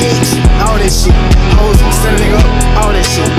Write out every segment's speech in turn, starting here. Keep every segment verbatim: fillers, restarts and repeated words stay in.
nicks, all that shit. Hoes, set a nigga up, all that shit.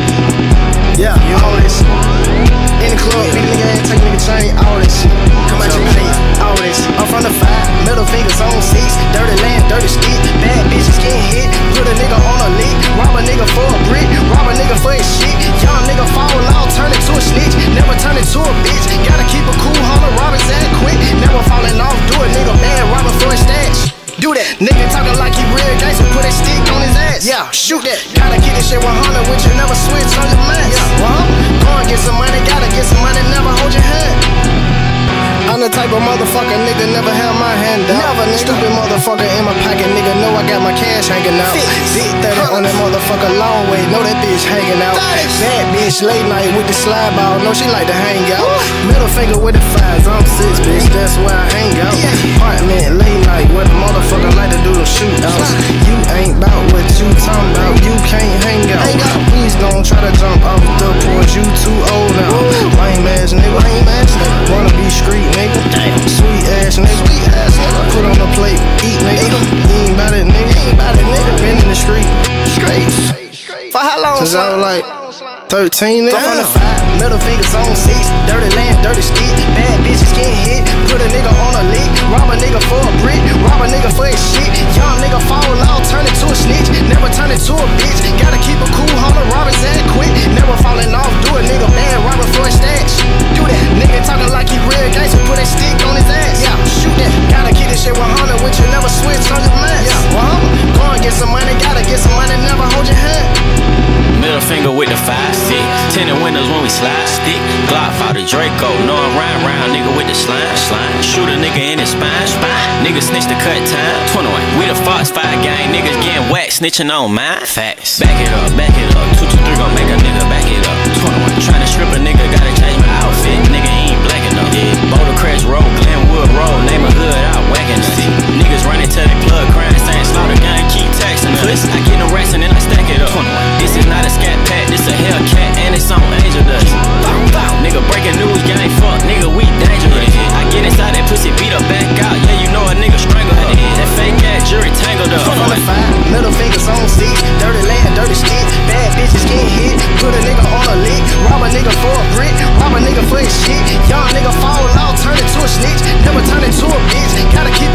Yeah, all that shit. In the club, beat a nigga ass, take a nigga chain, all that shit. Come out your face, all that shit. I'm from the five, middle fingers on six. Dirty land, dirty stick. Bad bitches getting hit. Put a nigga on a lick. Rob a nigga for a brick. Rob a nigga for his shit. Young nigga fall out, turn into a snitch. Never turn into a bitch. Gotta keep a cool hunter, rob his ass quick. Never falling off, do a nigga bad, robbing for his stash. Do that. Nigga talking like he real gangsta, put a stick on his ass. Yeah, shoot that. Gotta keep this shit one hundred with you, never switch on your mask. Yeah, uh-huh. Go and get some money, gotta get some money, never hold your hand. I'm the type of motherfucker, nigga, never have my hand out. Never, nigga. Stupid motherfucker in my pocket, nigga, know I got my cash hanging out. Big thirty on that motherfucker, long way, know that bitch hanging out. Bad bitch, late night with the slide ball, know she like to hang out. Middle finger with the fives, I'm six, bitch, that's where I hang out. Apartment, late night, where the motherfucker like to do the shootouts. You ain't bout what you talking about, you can't hang out. Please don't try to jump off the porch, you too old now. Lame ass nigga, lame ass nigga, wanna be street nigga. Damn. Sweet ass nigga, sweet ass nigga. Put on the plate, eat nigga. You ain't bout it nigga, you ain't bout it nigga. Been in the street, straight. For how long? Since I was like thirteen nigga. I'm on the five, middle fingers on six. Dirty land, dirty stick. Bad bitches getting hit. Put a nigga on a lick. Rob a nigga for a brick. Rob a nigga for his shit. Young nigga fall out, turn into a snitch. Never turn into a bitch. Gotta keep a cool hunter, rob his ass quick. Never falling off, do a nigga bad, robbing for his stash. Do that. Nigga talking like he real gangsta, put a stick on his ass. Yeah, shoot that. Gotta keep this shit one hundred with you, never switch on your mask. Yeah, one hundred. Go and get some money, gotta get some money, never hold your hand. Middle finger with the five stick. Tinted windows when we slide stick. Glock out the Draco. Know I'm round round nigga with the slime. Slime. Shoot a nigga in his spine. Spine. Nigga snitch the cut time. twenty-one. We the Fox five gang. Niggas getting whacked. Snitching on mine. Facts. Back it up. Back it up. two two three gon' make a nigga back it up. twenty-one. Tryna strip a nigga. Gotta change my outfit. Nigga ain't black enough. Yeah. Boulder Crest Road. Glenwood Road. Neighborhood out whacking us. Niggas running to the plug. Crying saying slaughter gang. Keep texting us. I get no rest and then I stack it up. twenty-one. This is not a scat pack, this a Hellcat, and it's on Angel Dust. Bow, bow. Nigga breaking news, gang, fuck, nigga, we dangerous. I get inside that pussy, beat her back out, yeah, you know a nigga strangle her. That fake ass jury tangled up. On the five, middle fingers on six. Dirty land, dirty stick. Bad bitches getting hit. Put a nigga on a lick. Rob a nigga for a brick. Rob a nigga for his shit. Young nigga fall out, turn into a snitch. Never turn into a bitch. Gotta keep